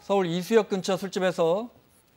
서울 이수역 근처 술집에서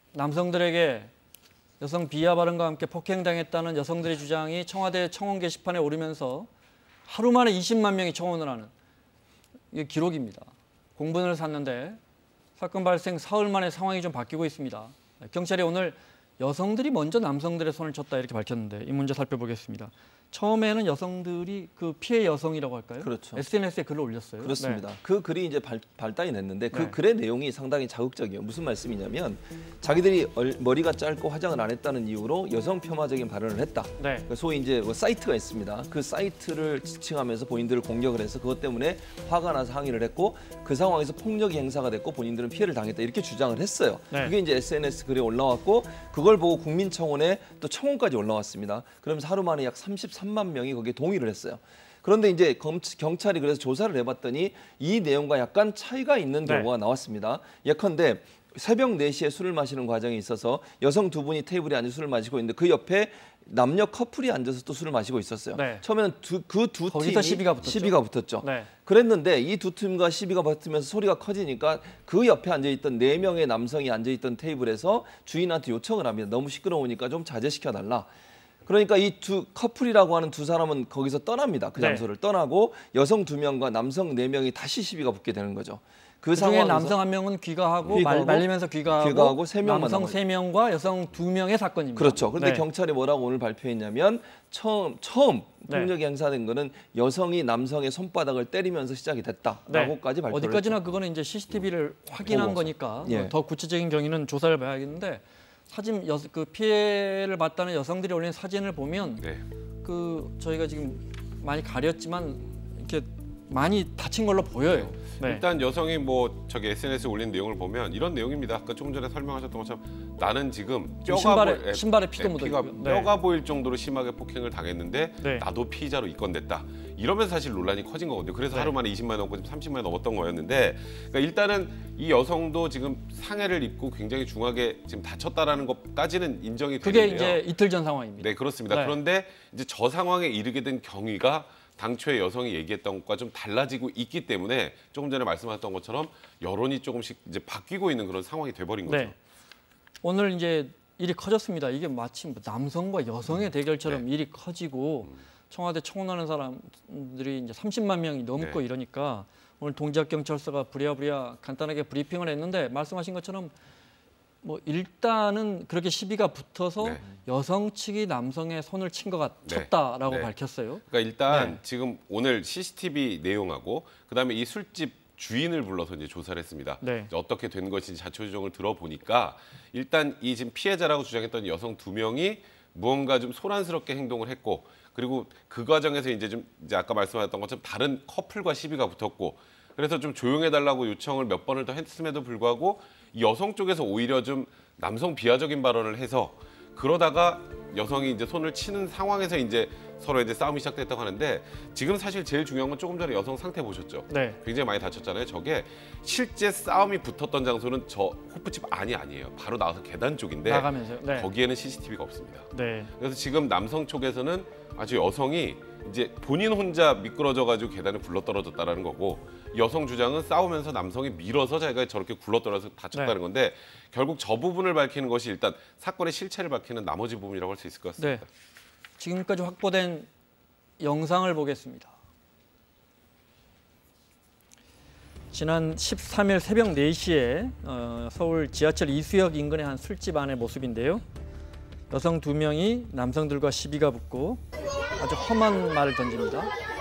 남성들에게 여성 비하 발언과 함께 폭행당했다는 여성들의 주장이 청와대 청원 게시판에 오르면서 하루 만에 20만 명이 청원을 하는 이게 기록입니다. 공분을 샀는데 사건 발생 사흘 만에 상황이 좀 바뀌고 있습니다. 경찰이 오늘 여성들이 먼저 남성들의 손을 쳤다 이렇게 밝혔는데 이 문제 살펴보겠습니다. 처음에는 여성들이 그 피해 여성이라고 할까요? 그렇죠. SNS에 글을 올렸어요. 그렇습니다. 네. 그 글이 이제 발단이 됐는데 그 네. 글의 내용이 상당히 자극적이에요. 무슨 말씀이냐면 자기들이 머리가 짧고 화장을 안 했다는 이유로 여성 폄하적인 발언을 했다. 네. 소위 이제 뭐 사이트가 있습니다. 그 사이트를 지칭하면서 본인들을 공격을 해서 그것 때문에 화가 나서 항의를 했고 그 상황에서 폭력이 행사가 됐고 본인들은 피해를 당했다 이렇게 주장을 했어요. 네. 그게 이제 SNS 글에 올라왔고 그걸 보고 국민청원에 또 청원까지 올라왔습니다. 그러면서 하루 만에 약 33만 명이 거기에 동의를 했어요. 그런데 이제 경찰이 그래서 조사를 해봤더니 이 내용과 약간 차이가 있는 경우가 나왔습니다. 예컨대 새벽 4시에 술을 마시는 과정에 있어서 여성 두 분이 테이블에 앉아 술을 마시고 있는데 그 옆에 남녀 커플이 앉아서 또 술을 마시고 있었어요. 네. 처음에는 그 두 팀이 시비가 붙었죠. 네. 그랬는데 이 두 팀과 시비가 붙으면서 소리가 커지니까 그 옆에 앉아있던 4명의 남성이 앉아있던 테이블에서 주인한테 요청을 합니다. 너무 시끄러우니까 좀 자제시켜달라. 그러니까 이 두 커플이라고 하는 두 사람은 거기서 떠납니다. 그 장소를 떠나고 여성 2명과 남성 4명이 다시 시비가 붙게 되는 거죠. 그 중에 남성 1명은 귀가하고 말리면서 귀가하고 3명만 남성 3명과 여성 2명의 사건입니다. 그렇죠. 그런데 경찰이 뭐라고 오늘 발표했냐면 처음 폭력이 행사된 거는 여성이 남성의 손바닥을 때리면서 시작이 됐다라고까지 발표를 어디까지나 했죠. 그거는 이제 CCTV를 확인한 거니까 더 구체적인 경위는 조사를 봐야겠는데 사진 그 피해를 봤다는 여성들이 올린 사진을 보면 그 저희가 지금 많이 가렸지만 이렇게 많이 다친 걸로 보여요. 일단 여성이 뭐 저기 SNS에 올린 내용을 보면 이런 내용입니다. 아까 조금 전에 설명하셨던 것처럼 나는 지금 신발에 피도 묻어 있고요. 뼈가 보일 정도로 심하게 폭행을 당했는데 나도 피의자로 입건됐다. 이러면서 사실 논란이 커진 거거든요. 그래서 하루 만에 20만 넘고 30만 넘었던 거였는데 그러니까 일단은 이 여성도 지금 상해를 입고 굉장히 중하게 지금 다쳤다라는 것까지는 인정이 되는데요. 그게 이제 이틀 전 상황입니다. 네, 그렇습니다. 그런데 이제 저 상황에 이르게 된 경위가 당초에 여성이 얘기했던 것과 좀 달라지고 있기 때문에 조금 전에 말씀하셨던 것처럼 여론이 조금씩 이제 바뀌고 있는 그런 상황이 돼버린 거죠. 오늘 이제 일이 커졌습니다. 이게 마치 남성과 여성의 대결처럼 일이 커지고 청와대 청원하는 사람들이 이제 30만 명이 넘고 이러니까 오늘 동작경찰서가 부랴부랴 간단하게 브리핑을 했는데 말씀하신 것처럼 뭐 일단은 그렇게 시비가 붙어서 여성 측이 남성의 손을 쳤다라고 밝혔어요. 그러니까 일단 지금 오늘 CCTV 내용하고 그다음에 이 술집 주인을 불러서 이제 조사를 했습니다. 어떻게 된 것인지 자초지종을 들어보니까 일단 이 지금 피해자라고 주장했던 여성 2명이 무언가 좀 소란스럽게 행동을 했고 그리고 그 과정에서 이제 아까 말씀하셨던 것처럼 다른 커플과 시비가 붙었고 그래서 좀 조용해달라고 요청을 몇 번을 더 했음에도 불구하고 이 여성 쪽에서 오히려 좀 남성 비하적인 발언을 해서 그러다가 여성이 이제 손을 치는 상황에서 이제 서로 이제 싸움이 시작됐다고 하는데 지금 사실 제일 중요한 건 조금 전에 여성 상태 보셨죠? 굉장히 많이 다쳤잖아요. 저게 실제 싸움이 붙었던 장소는 저 호프집 안이 아니에요. 바로 나와서 계단 쪽인데 거기에는 CCTV가 없습니다. 그래서 지금 남성 쪽에서는 아주 여성이 이제 본인 혼자 미끄러져가지고 계단에 굴러떨어졌다라는 거고 여성 주장은 싸우면서 남성이 밀어서 자기가 저렇게 굴러떨어져서 다쳤다는 건데 결국 저 부분을 밝히는 것이 일단 사건의 실체를 밝히는 나머지 부분이라고 할 수 있을 것 같습니다. 지금까지 확보된 영상을 보겠습니다. 지난 13일 새벽 4시에 서울 지하철 이수역 인근의 한 술집 안의 모습인데요. 여성 2명이 남성들과 시비가 붙고 아주 험한 말을 던집니다.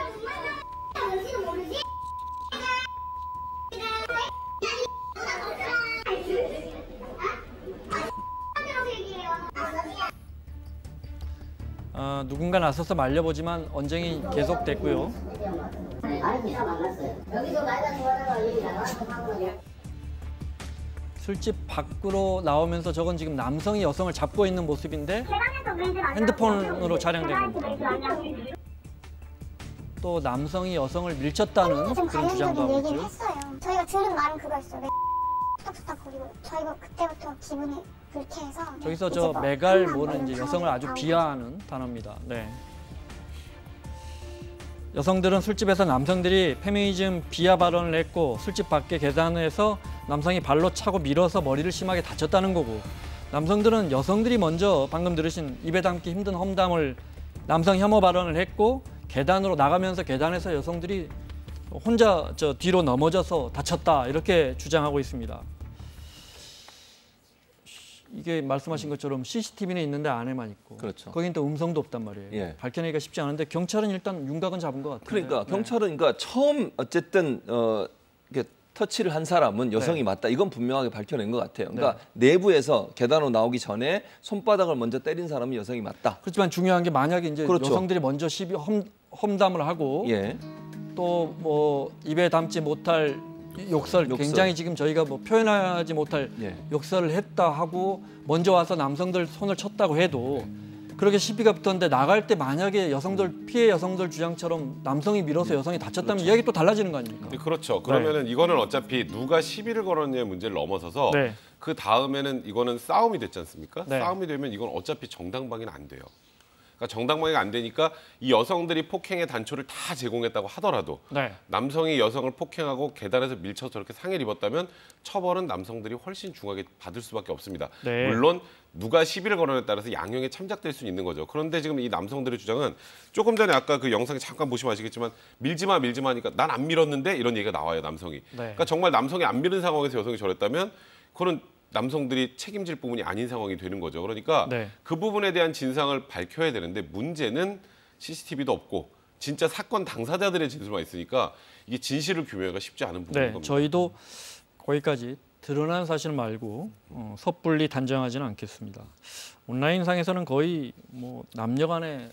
누군가 나서서 말려보지만 언쟁이 계속됐고요. 술집 밖으로 나오면서 저건 지금 남성이 여성을 잡고 있는 모습인데 핸드폰으로 촬영된 겁니다. 또 남성이 여성을 밀쳤다는 그런 주장도 하고 있고요. 했어요. 저희가 들은 말은 그거였어요. 수탁수탁거리고 저희가 그때부터 기분이 불쾌해서 저기서 저 메갈 뭐는 이제 여성을 아주 비하하는 단어입니다. 여성들은 술집에서 남성들이 페미니즘 비하 발언을 했고 술집 밖에 계단에서 남성이 발로 차고 밀어서 머리를 심하게 다쳤다는 거고 남성들은 여성들이 먼저 방금 들으신 입에 담기 힘든 험담을 남성 혐오 발언을 했고 계단으로 나가면서 계단에서 여성들이 혼자 뒤로 넘어져서 다쳤다 이렇게 주장하고 있습니다. 이게 말씀하신 것처럼 CCTV는 있는데 안에만 있고 그렇죠. 거긴 또 음성도 없단 말이에요. 예. 밝혀내기가 쉽지 않은데 경찰은 일단 윤곽은 잡은 것 같아요. 그러니까 경찰은 그러니까 처음 어쨌든 이렇게 터치를 한 사람은 여성이 맞다. 이건 분명하게 밝혀낸 것 같아요. 그러니까 내부에서 계단으로 나오기 전에 손바닥을 먼저 때린 사람은 여성이 맞다. 그렇지만 중요한 게 만약에 이제 그렇죠. 여성들이 먼저 험담을 하고 예. 또 뭐 입에 담지 못할 욕설 굉장히 지금 저희가 뭐 표현하지 못할 욕설을 했다 하고 먼저 와서 남성들 손을 쳤다고 해도 그렇게 시비가 붙었는데 나갈 때 만약에 피해 여성들 주장처럼 남성이 밀어서 여성이 다쳤다면 이야기 또 달라지는 거 아닙니까? 그렇죠. 그러면은 이거는 어차피 누가 시비를 걸었냐의 문제를 넘어서서 그 다음에는 이거는 싸움이 됐지 않습니까? 싸움이 되면 이건 어차피 정당방위는 안 돼요. 그러니까 정당방위가 안 되니까 이 여성들이 폭행의 단초를 다 제공했다고 하더라도 남성이 여성을 폭행하고 계단에서 밀쳐서 저렇게 상해를 입었다면 처벌은 남성들이 훨씬 중하게 받을 수밖에 없습니다. 물론 누가 시비를 걸어냐에 따라서 양형에 참작될 수 있는 거죠. 그런데 지금 이 남성들의 주장은 조금 전에 아까 그 영상에 잠깐 보시면 아시겠지만 밀지 마 하니까 난 안 밀었는데 이런 얘기가 나와요, 남성이. 그러니까 정말 남성이 안 밀은 상황에서 여성이 저랬다면 그거는 남성들이 책임질 부분이 아닌 상황이 되는 거죠. 그러니까 그 부분에 대한 진상을 밝혀야 되는데 문제는 CCTV도 없고 진짜 사건 당사자들의 진술만 있으니까 이게 진실을 규명하기가 쉽지 않은 부분인 겁니다. 저희도 거기까지 드러난 사실 말고 섣불리 단정하지는 않겠습니다. 온라인상에서는 거의 뭐 남녀간의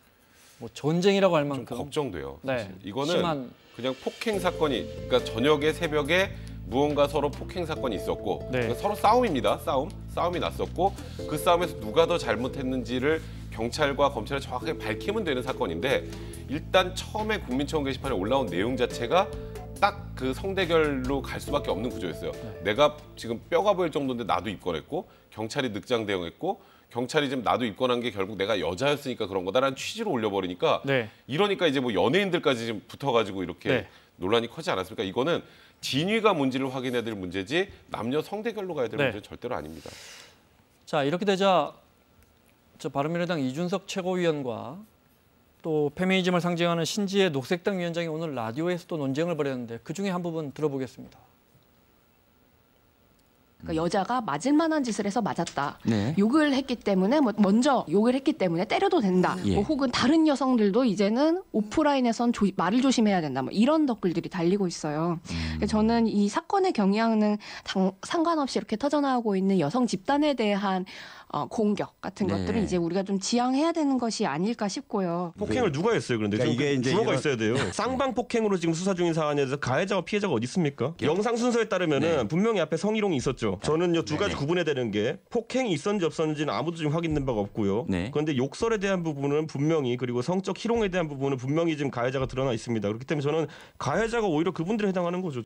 뭐 전쟁이라고 할 만큼 좀 걱정돼요. 사실. 이거는 심한... 그냥 폭행 사건이 그러니까 저녁에 새벽에 무언가 서로 폭행 사건이 있었고 그러니까 서로 싸움입니다. 싸움이 났었고 그 싸움에서 누가 더 잘못했는지를 경찰과 검찰에 정확하게 밝히면 되는 사건인데 일단 처음에 국민청원 게시판에 올라온 내용 자체가 딱 그 성대결로 갈 수밖에 없는 구조였어요. 내가 지금 뼈가 보일 정도인데 나도 입건했고 경찰이 늑장 대응했고 경찰이 지금 나도 입건한 게 결국 내가 여자였으니까 그런 거다라는 취지로 올려버리니까 이러니까 이제 뭐 연예인들까지 지금 붙어가지고 이렇게 논란이 커지지 않았습니까? 이거는 진위가 뭔지를 확인해야 될 문제지 남녀 성대결로 가야 될 문제는 절대로 아닙니다. 자 이렇게 되자 바른미래당 이준석 최고위원과 또 페미니즘을 상징하는 신지혜 녹색당 위원장이 오늘 라디오에서도 논쟁을 벌였는데 그중에 한 부분 들어보겠습니다. 그러니까 여자가 맞을 만한 짓을 해서 맞았다. 욕을 했기 때문에 먼저 욕을 했기 때문에 때려도 된다. 뭐 혹은 다른 여성들도 이제는 오프라인에선 말을 조심해야 된다. 뭐 이런 댓글들이 달리고 있어요. 저는 이 사건의 경향은 상관없이 이렇게 터져나오고 있는 여성 집단에 대한 공격 같은 것들은 이제 우리가 좀 지양해야 되는 것이 아닐까 싶고요. 폭행을 누가 했어요? 그런데 그러니까 이게 이제 주어가 있어야 돼요. 쌍방 폭행으로 지금 수사 중인 사안에서 가해자와 피해자가 어디 있습니까? 영상 순서에 따르면은 분명히 앞에 성희롱이 있었죠. 저는요 두 가지 구분해야 되는 게 폭행이 있었는지 없었는지는 아무도 지금 확인된 바가 없고요. 그런데 욕설에 대한 부분은 분명히 그리고 성적 희롱에 대한 부분은 분명히 지금 가해자가 드러나 있습니다. 그렇기 때문에 저는 가해자가 오히려 그분들에 해당하는 거죠.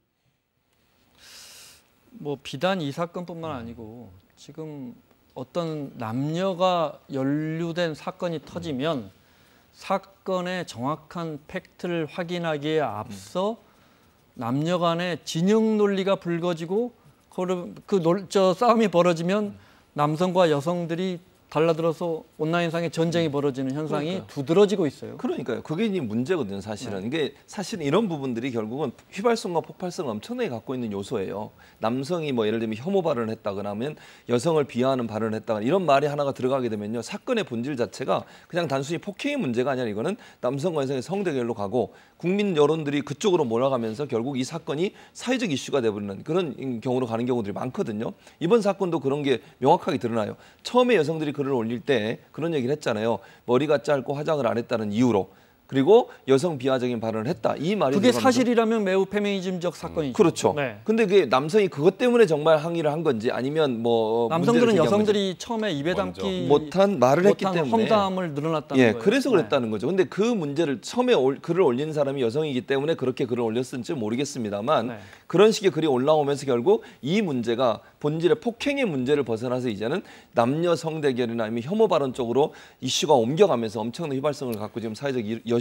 뭐 비단 이 사건뿐만 아니고 지금 어떤 남녀가 연루된 사건이 터지면 사건의 정확한 팩트를 확인하기에 앞서 남녀 간의 진영 논리가 불거지고 싸움이 벌어지면 남성과 여성들이 달라들어서 온라인상의 전쟁이 벌어지는 현상이 두드러지고 있어요. 그러니까요. 그게 이제 문제거든요, 사실은. 이게 사실은 이런 부분들이 결국은 휘발성과 폭발성을 엄청나게 갖고 있는 요소예요. 남성이 뭐 예를 들면 혐오 발언을 했다거나 하면 여성을 비하하는 발언을 했다거나 이런 말이 하나가 들어가게 되면요. 사건의 본질 자체가 그냥 단순히 폭행의 문제가 아니라 이거는 남성과 여성의 성대결로 가고 국민 여론들이 그쪽으로 몰아가면서 결국 이 사건이 사회적 이슈가 돼버리는 그런 경우로 가는 경우들이 많거든요. 이번 사건도 그런 게 명확하게 드러나요. 처음에 여성들이 글을 올릴 때 그런 얘기를 했잖아요. 머리가 짧고 화장을 안 했다는 이유로. 그리고 여성 비하적인 발언을 했다. 이 말이 그게 사실이라면 매우 페미니즘적 사건이죠. 그렇죠. 근데 그게 남성이 그것 때문에 정말 항의를 한 건지 아니면 뭐 남성들은 여성들이 처음에 입에 담기 못한 말을 했기 때문에 험담을 늘어났다는 거예요. 그래서 그랬다는 거죠. 근데 그 문제를 처음에 글을 올린 사람이 여성이기 때문에 그렇게 글을 올렸을지 모르겠습니다만 그런 식의 글이 올라오면서 결국 이 문제가 본질의 폭행의 문제를 벗어나서 이제는 남녀 성대결이나 아니면 혐오 발언 쪽으로 이슈가 옮겨가면서 엄청난 휘발성을 갖고 지금 사회적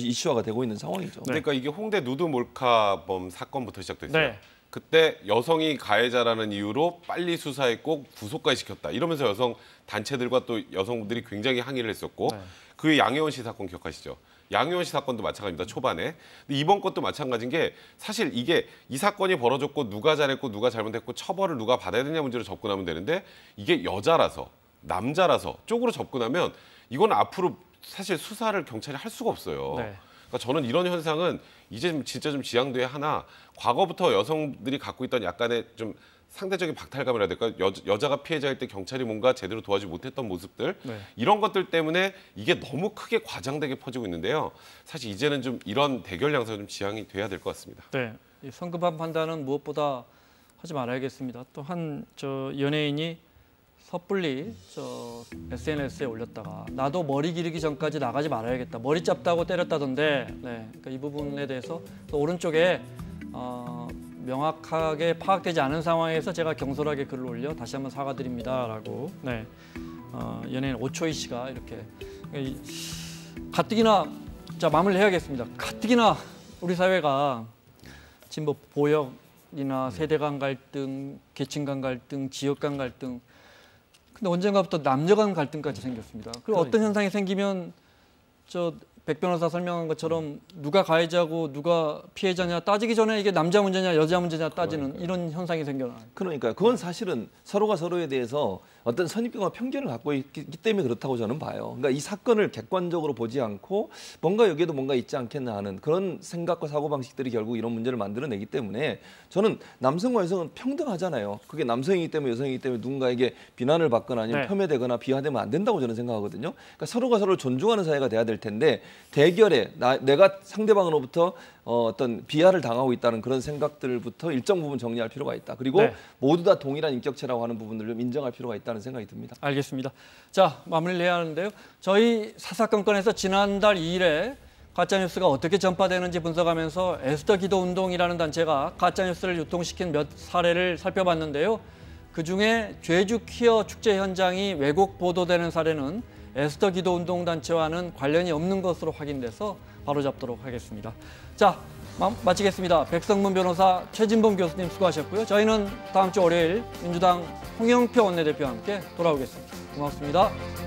이슈화가 되고 있는 상황이죠. 그러니까 이게 홍대 누드 몰카범 사건부터 시작됐어요. 네. 그때 여성이 가해자라는 이유로 빨리 수사했고 구속까지 시켰다. 이러면서 여성 단체들과 또 여성분들이 굉장히 항의를 했었고 네. 그 양혜원 씨 사건 기억하시죠? 양혜원 씨 사건도 마찬가지입니다. 초반에. 근데 이번 것도 마찬가지인 게 사실 이게 이 사건이 벌어졌고 누가 잘했고 누가 잘못했고 처벌을 누가 받아야 되냐 문제로 접근하면 되는데 이게 여자라서 남자라서 쪽으로 접근하면 이건 앞으로 사실 수사를 경찰이 할 수가 없어요. 네. 그러니까 저는 이런 현상은 이제 진짜 좀 지양돼야 하나 과거부터 여성들이 갖고 있던 약간의 좀 상대적인 박탈감이라 해야 될까? 여자가 피해자일 때 경찰이 뭔가 제대로 도와주지 못했던 모습들 네. 이런 것들 때문에 이게 너무 크게 과장되게 퍼지고 있는데요. 사실 이제는 좀 이런 대결 양상이 좀 지양이 돼야 될 것 같습니다. 네, 이 성급한 판단은 무엇보다 하지 말아야겠습니다. 또 한 연예인이 섣불리 SNS에 올렸다가 나도 머리 기르기 전까지 나가지 말아야겠다. 머리 짧다고 때렸다던데 네, 그러니까 이 부분에 대해서 또 오른쪽에 명확하게 파악되지 않은 상황에서 제가 경솔하게 글을 올려 다시 한번 사과드립니다라고 네, 연예인 오초이 씨가 이렇게 가뜩이나 자 마무리를 해야겠습니다. 가뜩이나 우리 사회가 지금 뭐 보역이나 세대 간 갈등, 계층 간 갈등, 지역 간 갈등 근데 언젠가부터 남녀 간 갈등까지 생겼습니다. 그리고 어떤 현상이 생기면 백 변호사 설명한 것처럼 누가 가해자고 누가 피해자냐 따지기 전에 이게 남자 문제냐 여자 문제냐 따지는 이런 현상이 생겨나요. 그러니까요. 그건 사실은 서로가 서로에 대해서 어떤 선입견과 편견을 갖고 있기 때문에 그렇다고 저는 봐요. 그러니까 이 사건을 객관적으로 보지 않고 뭔가 여기에도 뭔가 있지 않겠나 하는 그런 생각과 사고방식들이 결국 이런 문제를 만들어내기 때문에 저는 남성과 여성은 평등하잖아요. 그게 남성이기 때문에 여성이기 때문에 누군가에게 비난을 받거나 아니면 네. 폄훼되거나 비하되면 안 된다고 저는 생각하거든요. 그러니까 서로가 서로를 존중하는 사회가 돼야 될 텐데 대결에 내가 상대방으로부터 어떤 비하를 당하고 있다는 그런 생각들부터 일정 부분 정리할 필요가 있다. 그리고 네. 모두 다 동일한 인격체라고 하는 부분들을 좀 인정할 필요가 있다는 생각이 듭니다. 알겠습니다. 자, 마무리를 해야 하는데요. 저희 사사건건에서 지난달 2일에 가짜뉴스가 어떻게 전파되는지 분석하면서 에스더 기도 운동이라는 단체가 가짜뉴스를 유통시킨 몇 사례를 살펴봤는데요. 그중에 제주 퀴어 축제 현장이 왜곡 보도되는 사례는 에스더 기도 운동 단체와는 관련이 없는 것으로 확인돼서 바로잡도록 하겠습니다. 자, 마치겠습니다. 백성문 변호사, 최진범 교수님 수고하셨고요. 저희는 다음 주 월요일 민주당 홍영표 원내대표와 함께 돌아오겠습니다. 고맙습니다.